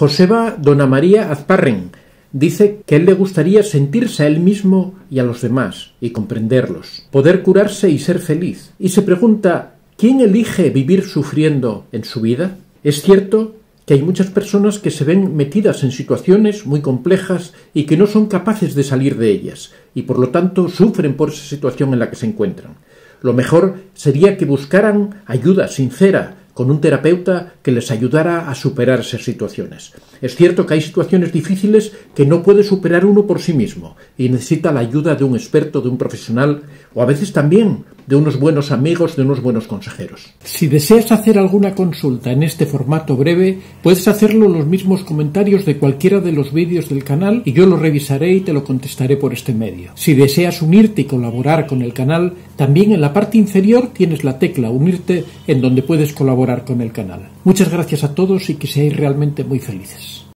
Joseba Dona María Azparren dice que a él le gustaría sentirse a él mismo y a los demás y comprenderlos, poder curarse y ser feliz. Y se pregunta, ¿quién elige vivir sufriendo en su vida? Es cierto que hay muchas personas que se ven metidas en situaciones muy complejas y que no son capaces de salir de ellas, y por lo tanto sufren por esa situación en la que se encuentran. Lo mejor sería que buscaran ayuda sincera con un terapeuta que les ayudara a superar esas situaciones. Es cierto que hay situaciones difíciles que no puede superar uno por sí mismo y necesita la ayuda de un experto, de un profesional o a veces también de unos buenos amigos, de unos buenos consejeros. Si deseas hacer alguna consulta en este formato breve, puedes hacerlo en los mismos comentarios de cualquiera de los vídeos del canal y yo lo revisaré y te lo contestaré por este medio. Si deseas unirte y colaborar con el canal, también en la parte inferior tienes la tecla Unirte en donde puedes colaborar con el canal. Muchas gracias a todos y que seáis realmente muy felices.